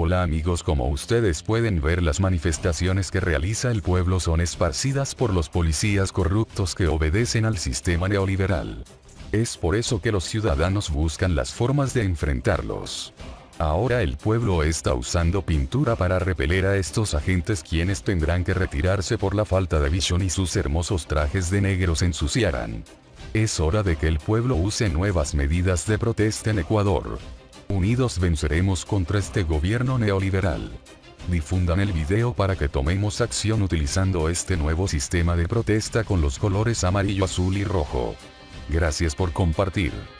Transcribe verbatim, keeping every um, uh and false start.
Hola amigos, como ustedes pueden ver, las manifestaciones que realiza el pueblo son esparcidas por los policías corruptos que obedecen al sistema neoliberal. Es por eso que los ciudadanos buscan las formas de enfrentarlos. Ahora el pueblo está usando pintura para repeler a estos agentes, quienes tendrán que retirarse por la falta de visión y sus hermosos trajes de negro se ensuciarán. Es hora de que el pueblo use nuevas medidas de protesta en Ecuador. Unidos venceremos contra este gobierno neoliberal. Difundan el video para que tomemos acción utilizando este nuevo sistema de protesta con los colores amarillo, azul y rojo. Gracias por compartir.